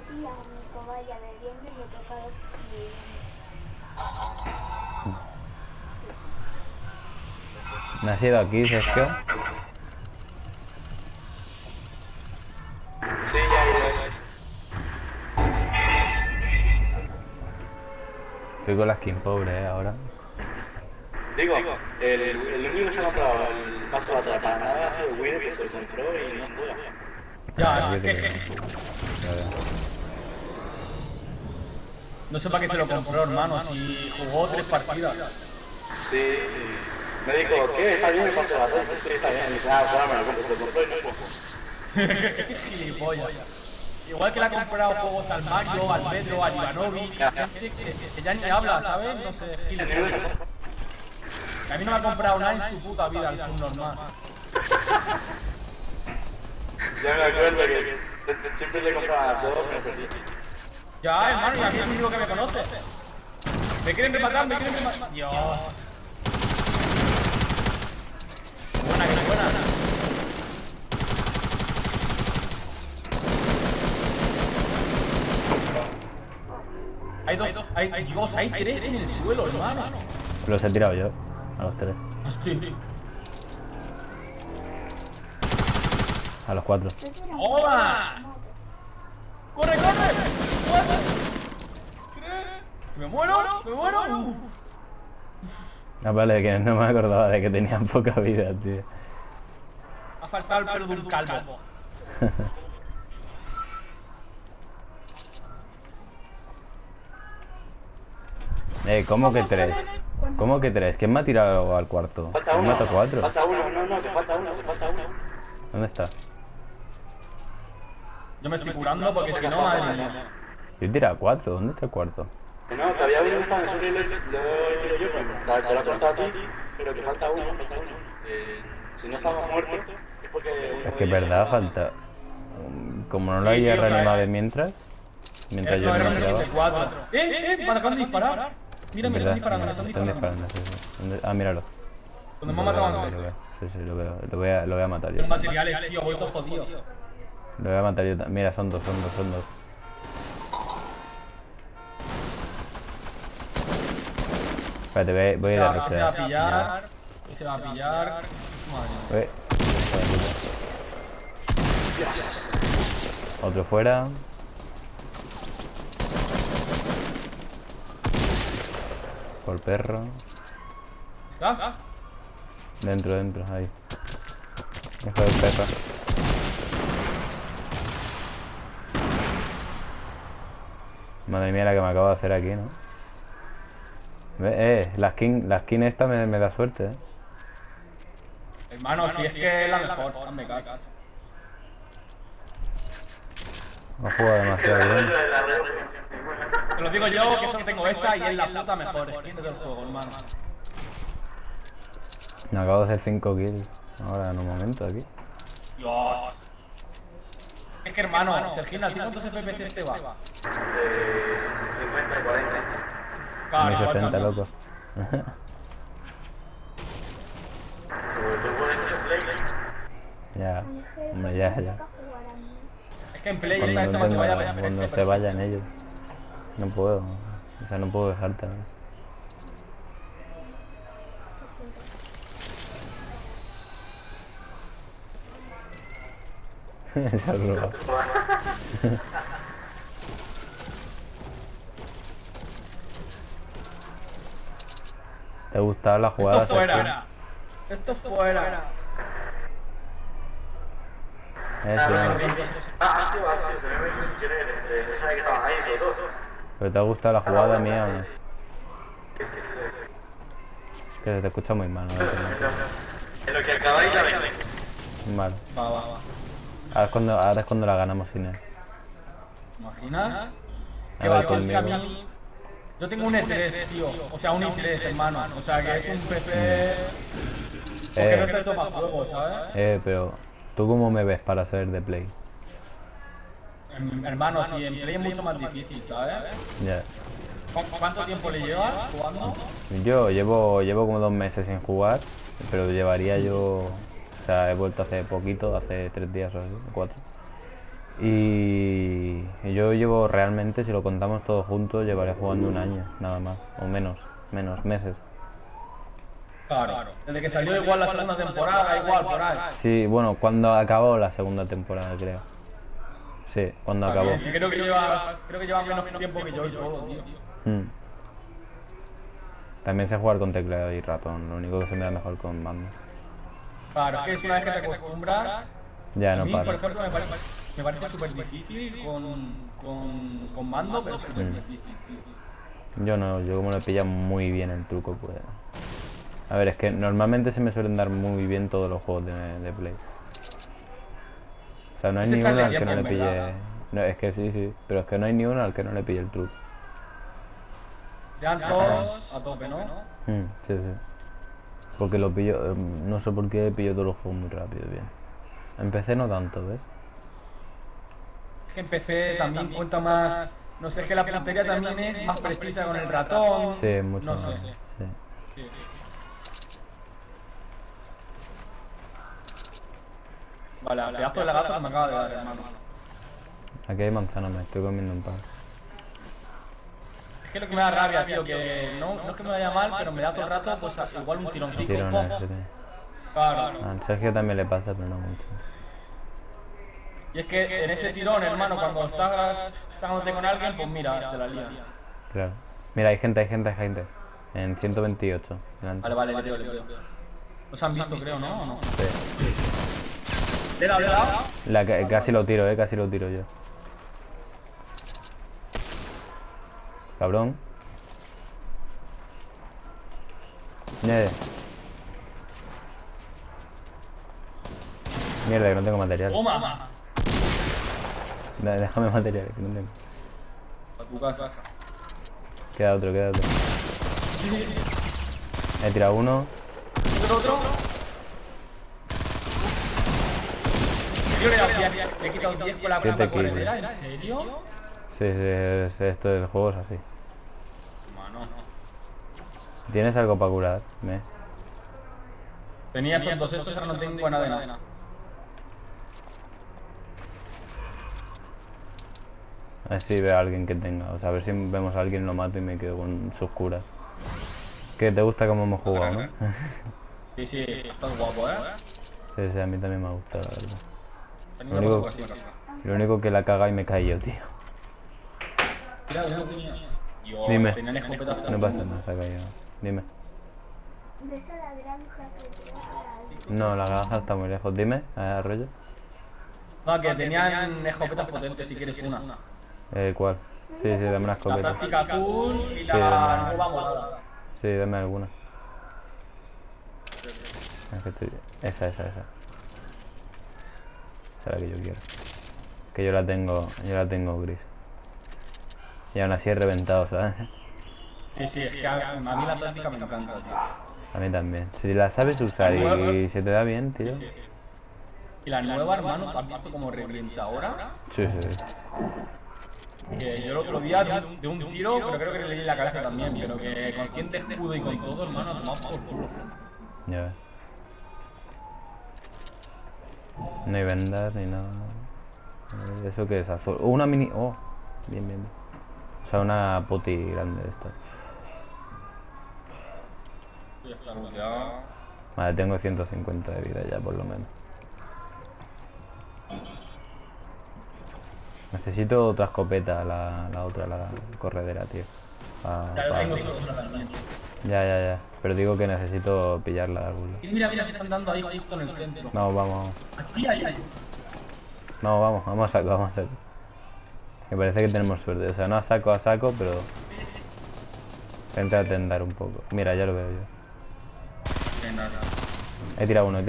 y a mi cobaya bebiendo y le toca a los ¿No has ido aquí, Sergio? Sí, ya. Estoy con la skin pobre, ahora. Digo, el único que se ha comprado el paso de batalla para nada ha sido el Wii que se lo compró y no juega. Ya, es que es que... Ya veo. No sé para qué se lo compró, hermano, si jugó 3 partidas. Sí, me dijo, ¿qué? ¿Está bien el paso de batalla? Sí, está bien. Y dice, claro, me lo compro, se lo compró y no juego. Gilipollas. Igual que le ha comprado juegos al Mario, al Pedro, al Ivanovic, gente que ya ni habla, ¿sabes? No sé, gilipollas. A mí no me ha comprado nada en su puta vida el subnormal. Ya me acuerdo que siempre le compraba a todos menos a ti. Ya, hermano, y a mí es el único que me conoce. Me quieren rematar, me quieren rematar. Dios. Buena, que buena. Hay tres en el suelo, hermano. Los he tirado yo, a los 3. Hostia. A los 4. ¡Hola! ¡Corre, corre! ¡Corre! ¿Me muero? ¿Me muero? Ah, vale, que no me acordaba de que tenían poca vida, tío. Ha faltado el pelo de un calvo. ¿Cómo que 3? ¿Cómo que 3? ¿Quién me ha tirado al cuarto? Falta ¿Quién me uno. ha matado 4? Falta uno, no, que falta uno, que falta uno. ¿Dónde está? Yo me estoy curando porque si no, madre mía. Yo he tirado 4, ¿dónde está el cuarto? Que no, que había uno que estaba en el suelo y lo he tirado yo, pero te lo he cortado a ti, pero que falta uno, falta uno. Si no estamos muertos, es porque... Es que es verdad, falta... Como no lo haya reanimado de mientras yo no me tiraba. ¿Me acaban de disparar? Mira, me están disparando, me están disparando. Sí, sí. Ah, míralo. Cuando me han matado antes. Sí, lo veo. Lo voy a matar yo. Tengo materiales, tío, voy todo jodido. Lo voy a matar yo. Mira, son dos. Espérate, voy a ir a Se va a pillar. Se va a pillar. Madre mía. Otro fuera. Por perro. ¿Está? Dentro, ahí. Hijo del perro. Madre mía la que me acabo de hacer aquí, ¿no? La skin esta me da suerte, Hermano, si es que es la mejor, hazme caso. Ha jugado demasiado bien. Te lo digo yo, que solo tengo esta y es la puta mejor skin del juego, hermano. Me acabo de hacer 5 kills ahora en un momento aquí. Dios. Es que hermano, Sergina, ¿a ti cuántos FPS te va? 50, 40. A mí 60, loco. Ya, hombre, ya. Es que en Play está esto más que vaya. Cuando se vayan ellos. No puedo. O sea, no puedo dejarte. ¿No? Esa broma. ¿Te ha gustado la jugada? Esto fuera. Esto fuera. ¿Pero te ha gustado la jugada mía o no? Que se te escucha muy mal, ¿no? En lo que acabáis ya vengo. Vale. Va. Ahora es cuando la ganamos sin él. ¿Imaginas? A Que ver, va, tío, es que a conmigo. mí... Yo tengo un E3, tío. O sea, un i3, hermano. O sea, que es un PC... Porque no está hecho para juego, ¿sabes? Pero... ¿Tú cómo me ves para ser de Play? Hermano, si en Play es mucho más difícil, ¿sabes? Ya. ¿Cuánto tiempo le llevas jugando? Yo llevo como 2 meses sin jugar, pero llevaría yo... O sea, he vuelto hace poquito, hace 3 días o así, 4. Y yo llevo realmente, si lo contamos todos juntos, llevaré jugando un año, nada más, o menos meses. Claro, desde que salió igual la segunda temporada, igual por ahí. Sí, bueno, cuando acabó la segunda temporada, creo. Sí, cuando acabó. Sí, creo que lleva menos tiempo que yo y todo, tío. También sé jugar con teclado y ratón, lo único que se me da mejor con mando. Claro, es que es una vez que te acostumbras. Ya no a mí, paro. por ejemplo, me parece súper difícil con mando, pero súper difícil, tío. Yo no, yo como le pilla muy bien el truco, pues... A ver, es que normalmente se me suelen dar muy bien todos los juegos de Play. O sea, no hay ni uno al que no le pille... No, es que sí, pero es que no hay ni uno al que no le pille el truco. Ya todos a tope, ¿no? Sí. Porque lo pillo... no sé por qué pillo todos los juegos muy rápido, bien. En PC no tanto, ¿ves? Es que en PC también cuenta más... No sé, es que la puntería también es más precisa con el ratón. Sí, mucho no más. sé. Sí. Vale, al pedazo de lagarto que me acaba de dar, hermano. Aquí hay manzana, me estoy comiendo un pan. Es que lo que me da rabia, tío, que no es que me vaya mal, pero me da todo el rato, pues igual un tironcito. Tirones, sí. Claro. A Sergio también le pasa, pero no mucho. Y es que en ese tirón, hermano, cuando estás pegándote con alguien, pues mira, te la lían. Claro. Mira, hay gente. En 128. Delante. Vale, le veo. Los han visto, creo, ¿no? ¿O no? Sí. ¿Le he dado? Casi lo tiro, casi lo tiro yo. Cabrón. Mierda, que no tengo material. ¡Toma! Déjame material, que no tengo. A tu casa. Queda otro. He tirado uno. ¿Otro? Yo le he dado 10, le he quitado 10 con la puta corredera, ¿en serio? Sí, esto del juego es así. Mano. ¿Tienes algo para curar? Tenía esos dos estos, ahora no tengo nada de nada. A ver si veo a alguien que tenga. O sea, a ver si vemos a alguien, lo mato y me quedo con sus curas. Que te gusta cómo hemos jugado, ¿no? Sí, estás guapo, ¿eh? Sí, a mí también me ha gustado, la verdad. Lo único que la caga y me caí yo, tío. Dime. No pasa nada, se ha caído. Dime. ¿Ves a la granja que tienes ahí? No, la granja está muy lejos. Dime, Arroyo. No, que tenían escopetas potentes si quieres una. ¿Cuál? Sí, dame una La escopeta. táctica azul y la nueva morada. Sí, dame alguna. Esa. Esa es la que yo quiero. Que yo la tengo gris. Y aún así he reventado, ¿sabes? Sí, es que a mí la táctica me encanta, tío. A mí también. Si la sabes usar y se te da bien, tío. Sí. Y la nueva, hermano, ¿has visto cómo revienta ahora? Sí. Que yo el otro día de un tiro, pero creo que le di la cabeza también, pero que con 100 de escudo y con todo, hermano, tomamos por culo. Ya ves. No hay vendas ni nada. ¿Eso qué es? Azul. Una mini... Oh, bien. O sea, una poti grande de estas. Ya está rodeado. Vale, tengo 150 de vida ya, por lo menos. Necesito otra escopeta, la otra, la corredera, tío. Tengo solo una también. Ya. Pero digo que necesito pillarla de algún lado. Y mira, te están dando ahí justo en el centro. Vamos. Aquí hay. No, vamos a saco. Me parece que tenemos suerte. O sea, no a saco, pero... Intenta atender un poco. Mira, ya lo veo yo. Nada. He tirado uno.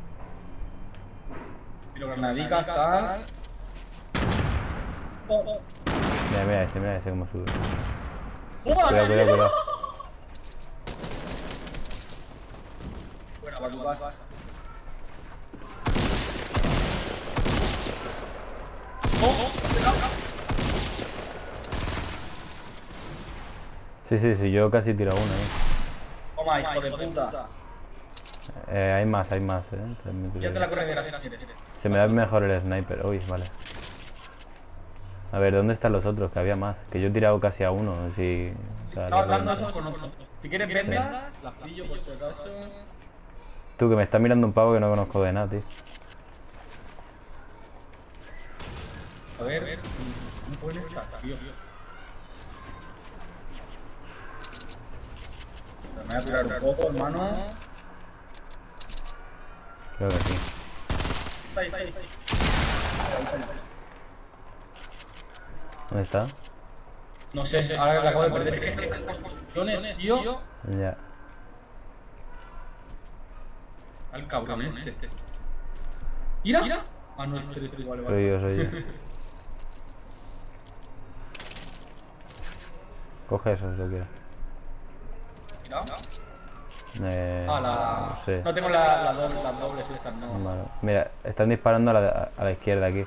Tiro granadicas, tal. Mira ese cómo sube. Cuidado. Buena, va tu casa. Sí, yo casi tiro uno, Toma, hijo de puta. Hay más, Ya te la corredera si quieres. Se me da mejor el sniper. Uy, vale. A ver, ¿dónde están los otros? Que había más. Que yo he tirado casi a uno. No sé si... o sea, Estaba no hablando sé. eso con otro. Si quieres vendas, las pillo por si acaso. Tú, que me está mirando un pavo que no conozco de nada, tío. A ver, ¿cómo pueden estar, tío? Me voy a tirar un poco, hermano. Creo que sí. Está ahí. ¿Dónde está? No sé, ahora que acabo de perder. Es que las construcciones, tío. Ya. Al cabrón este. ¿Ira? Ah, no, este eres tú, vale, Soy vale. yo, soy yo. Coge eso si lo quieres. ¿Ira? No sé. No tengo las dobles estas, no. Vale. Mira, están disparando a la izquierda aquí.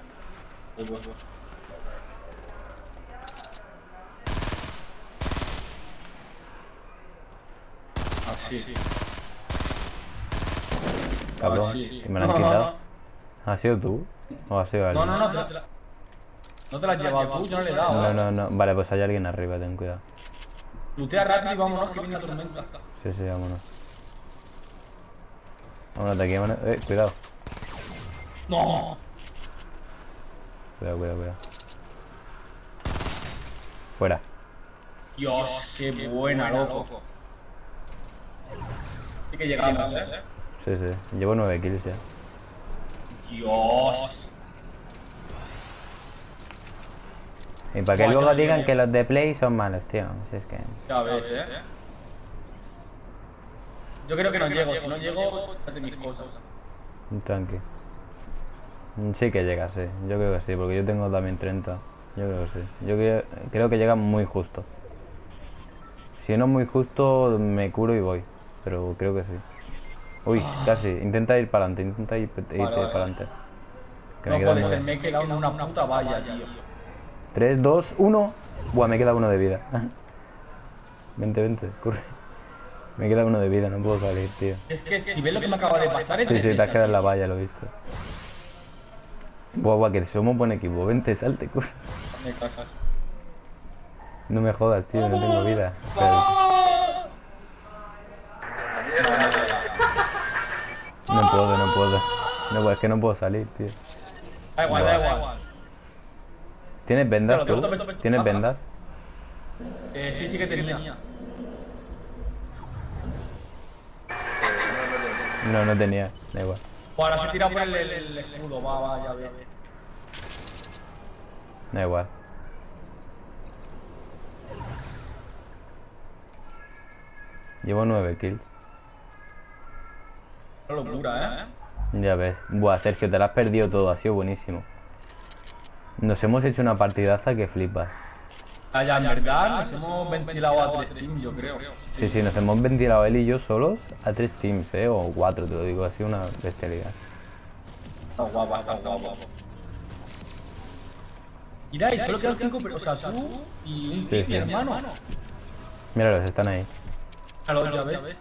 Así. Cabrón, sí. que me la han quitado. ¿Has sido tú? ¿O has sido alguien? No, no te la has llevado tú, yo no le he dado. No. Vale, pues hay alguien arriba, ten cuidado. Lutea rápido y vámonos que viene la tormenta. Sí, vámonos. Vámonos de aquí, vámonos. Cuidado. No. Cuidado. Fuera. Dios, qué buena, loco. Sí que llegamos, Sí. Llevo 9 kills ya. Dios. Y para que Buah, luego yo digan no- que los de Play son malos, tío. Si es que... Ya ves, Yo creo que no llego, si no llego, fíjate mis cosas. Tranqui. Sí que llega, sí. Yo creo que sí, porque yo tengo también 30. Yo creo que sí. Creo que llega muy justo. Si no es muy justo, me curo y voy. Pero creo que sí. Uy, casi. Intenta ir para adelante, irte Vale. para adelante. Que No me queda puede muy ser, bien. me he quedado en una puta valla, tío. 3, 2, 1. Buah, me queda uno de vida. Vente, corre. Me queda uno de vida, no puedo salir, tío. Es que si ves lo que me acaba de pasar, es Sí, te has así. quedado en la valla, lo he visto. Buah, que somos buen equipo. Vente, salte, corre. Me cagas. No me jodas, tío, no tengo vida. Espera. No puedo. No, es que no puedo salir, tío. Da igual. ¿Tienes vendas Claro, tú? tope. ¿Tienes vendas? Sí que tenía. No tenía, da igual. Ahora se tira por el escudo, va, ya ves. Da igual. Llevo 9 kills. Una locura, Ya ves. Buah, Sergio, te lo has perdido todo, ha sido buenísimo. Nos hemos hecho una partidaza que flipas. Ya, en verdad nos hemos ventilado a 3 teams, yo creo. Sí, nos hemos ventilado él y yo solos a 3 teams, o 4, te lo digo, ha sido una bestialidad. Está guapo. Mira, y solo quedan 5 personas, o sea, tú y un Sí. mi hermano. Míralos, están ahí. A los ya ves.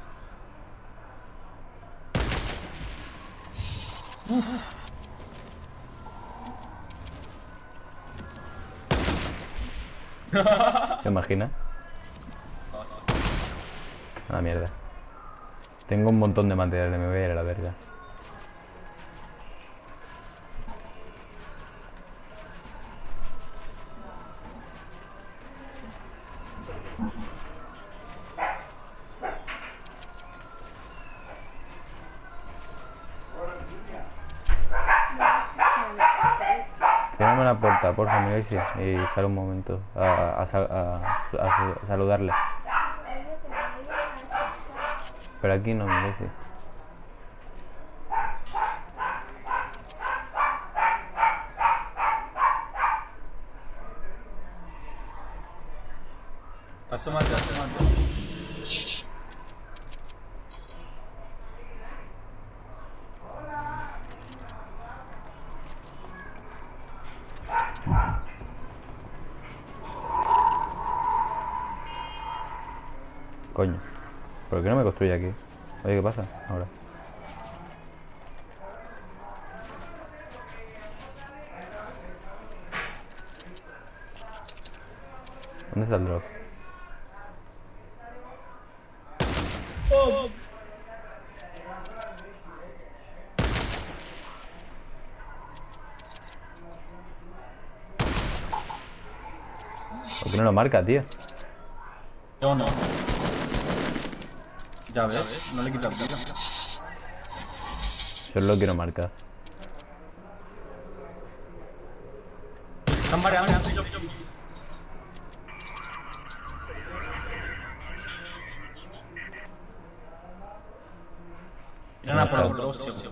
¿Te imaginas? Ah, mierda. Tengo un montón de material, me voy a ir a la verga. Cierrame la puerta, porfa, mira y sale un momento a saludarle. Pero aquí no, mira sí. Asómate. Coño. ¿Por qué no me construye aquí? Oye, ¿qué pasa? Ahora. ¿Dónde está el drop? Oh. ¿Por qué no lo marca, tío? Yo no. Ya ves, no le quita vida. Solo lo quiero marcar. Están mareando. Miran a por el próximo.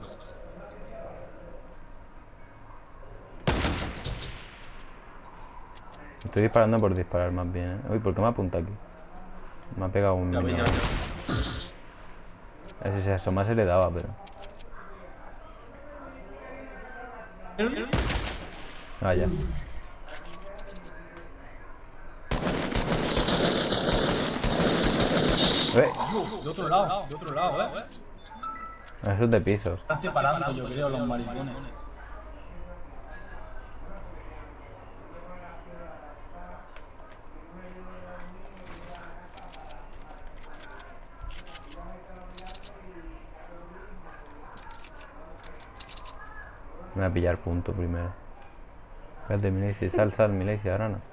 Estoy disparando por disparar más bien, ¿eh? Uy, ¿por qué me apunta aquí? Me ha pegado un Ya ves, minion. ya A ver si se asoma se le daba, pero... ves. Ah, ya. De otro lado, Eso es de pisos. Están separando, yo creo, los maricones. Me voy a pillar punto primero. Espérate, Milesi, sal, Milesi, ahora no.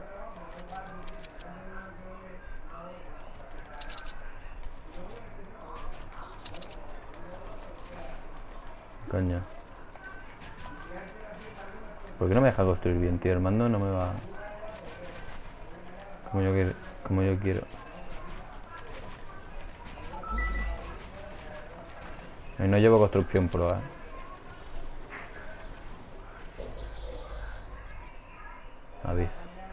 Coño. ¿Por qué no me deja construir bien, tío? El mando no me va... Como yo quiero. Y no llevo construcción pro, Avis.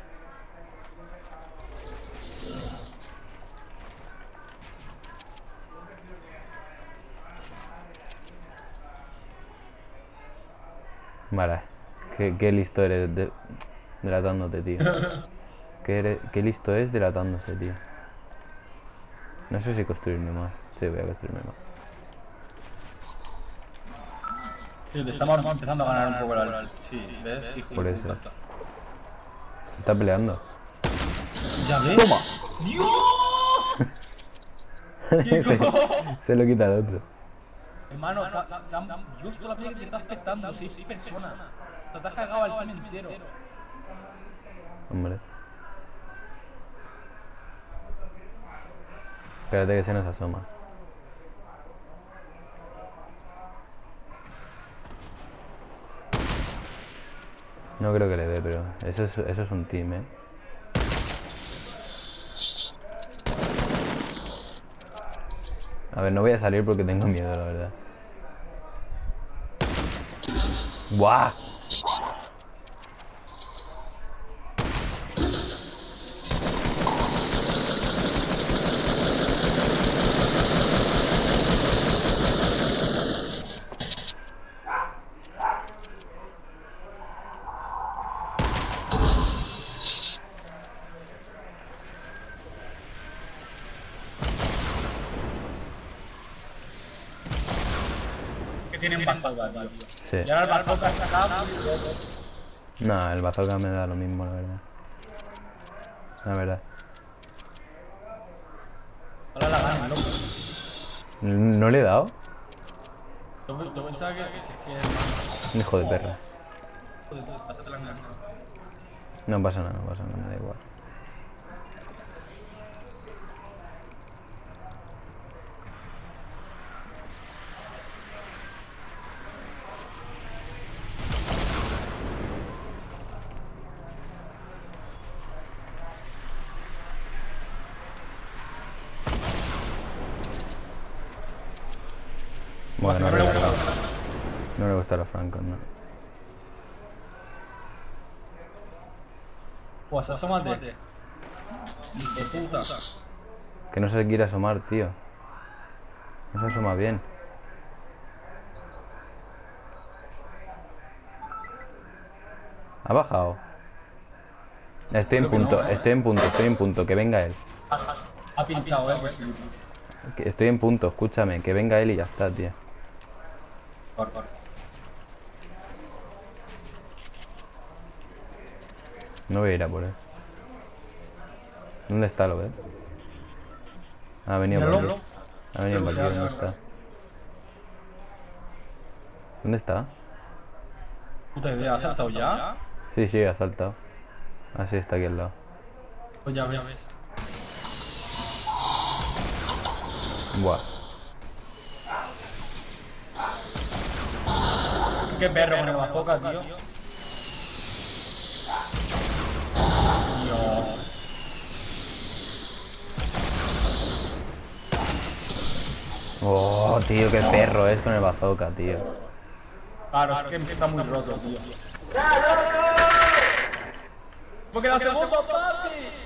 Vale. Qué listo eres delatándote, tío. Qué listo es delatándose, tío. No sé si construirme más. Sí, voy a construirme más. Sí, te estamos empezando a ganar un poco la... Sí, ¿ves? Hijo Por de eso. puta. Está peleando. ¿Ya ves? ¡Toma! ¡Dios! Se lo quita el otro. Hermano, yo esto la que te está afectando, 6 personas. Te has cagado al team entero. Hombre. Espérate que se nos asoma. No creo que le dé, pero eso es un team, A ver, no voy a salir porque tengo miedo, la verdad. ¡Buah! Que tienen bazooka, tío. Sí. Y ahora el bazooka está acá. No, el bazooka me da lo mismo, la verdad. La verdad. Ahora la ganan, loco. ¿No le he dado? Yo pensaba que Un hijo de perra. Joder, pásate la engancha. No pasa nada, me da igual. Bueno, no le gusta los francos, no. Pues asómate. Hijo de puta. Que no se quiere asomar, tío. No se asoma bien. ¿Ha bajado? Estoy en punto, que venga él. Ha pinchado, Estoy en punto, escúchame, que venga él y ya está, tío. No voy a ir a por él. ¿Dónde está, lo ves? Ha venido por Míralo. aquí. Ha venido por aquí, ¿dónde está? ¿Dónde está? Puta idea, ¿has saltado ya? Sí, sí, ha saltado. Ah, sí, está aquí al lado. Pues ya ves. Buah. Qué perro con el bazooka, tío. Dios. Oh, tío, qué perro es con el bazooka, tío. Claro, es que está muy roto, tío. Porque la segunda, papi.